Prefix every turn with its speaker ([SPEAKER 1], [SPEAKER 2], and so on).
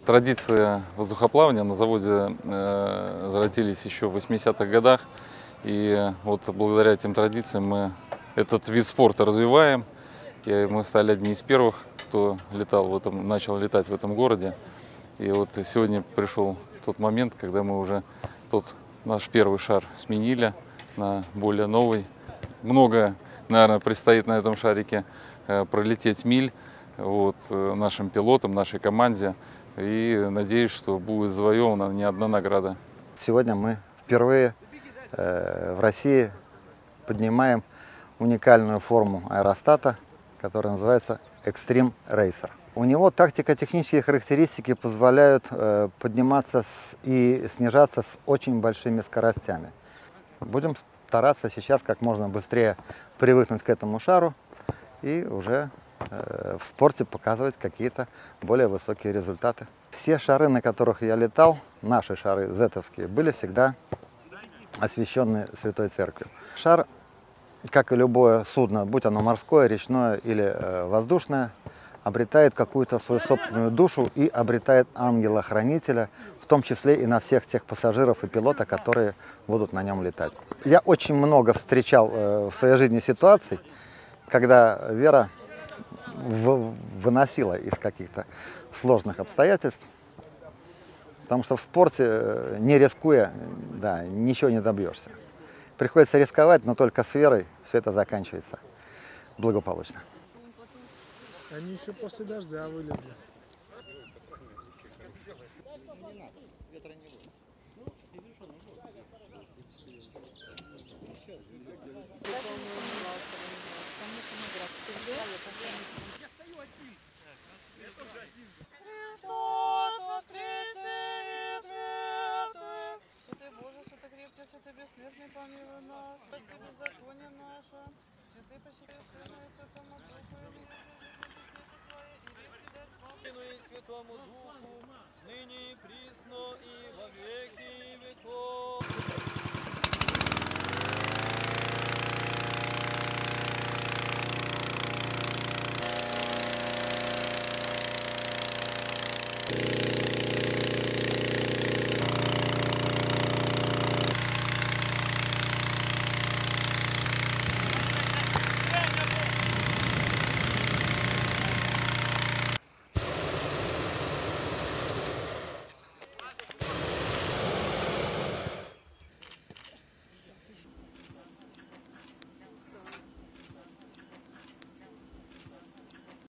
[SPEAKER 1] Традиции воздухоплавания на заводе зародились еще в 80-х годах. И вот благодаря этим традициям мы этот вид спорта развиваем. И мы стали одни из первых, кто начал летать в этом городе. И вот сегодня пришел тот момент, когда мы уже наш первый шар сменили на более новый. Много, наверное, предстоит на этом шарике пролететь миль нашим пилотам, нашей команде. И надеюсь, что будет завоевана не одна награда.
[SPEAKER 2] Сегодня мы впервые в России поднимаем уникальную форму аэростата, которая называется Extreme Racer. У него тактико-технические характеристики позволяют подниматься и снижаться с очень большими скоростями. Будем стараться сейчас как можно быстрее привыкнуть к этому шару и уже в спорте показывать какие-то более высокие результаты. Все шары, на которых я летал, наши шары зетовские, были всегда освящены Святой Церковью. Шар, как и любое судно, будь оно морское, речное или воздушное, обретает какую-то свою собственную душу и обретает ангела-хранителя, в том числе и на всех тех пассажиров и пилота, которые будут на нем летать. Я очень много встречал в своей жизни ситуаций, когда Вера выносила из каких-то сложных обстоятельств, потому что в спорте, не рискуя, ничего не добьешься. Приходится рисковать, но только с верой все это заканчивается благополучно.
[SPEAKER 3] Они еще после дождя вылезли.
[SPEAKER 4] Христос воскресе из мертвых! Святый Боже, святый крепкий, святый бессмертный, помилуй нас, прости беззаконие наше, святый почитай Сына и Святому Духу, и
[SPEAKER 5] и Святому Духу, ныне и присно и во веки